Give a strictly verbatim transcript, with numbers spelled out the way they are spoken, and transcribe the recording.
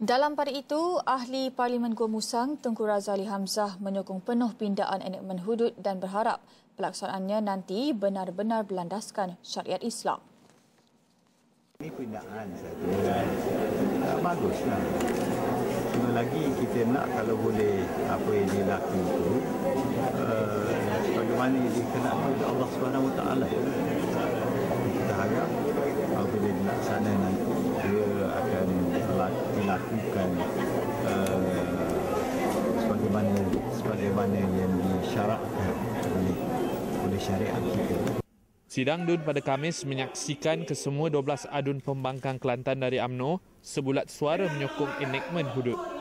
Dalam pada itu, Ahli Parlimen Gua Musang Tengku Razali Hamzah menyokong penuh pindaan enakmen hudud dan berharap pelaksanaannya nanti benar-benar berlandaskan syariat Islam. Ini pindaan saja. Tak baguslah. Cuma lagi kita nak kalau boleh apa yang dilakukan itu uh, bagaimana dikenal oleh Allah Subhanahu Wa Taala. Kita harap apabila dilaksanakan nanti dia akan dilakukan uh, sebagaimana sebagaimana yang disyaratkan oleh oleh syariat kita. Sidang D U N pada Khamis menyaksikan kesemua dua belas adun pembangkang Kelantan dari U M N O sebulat suara menyokong enakmen hudud.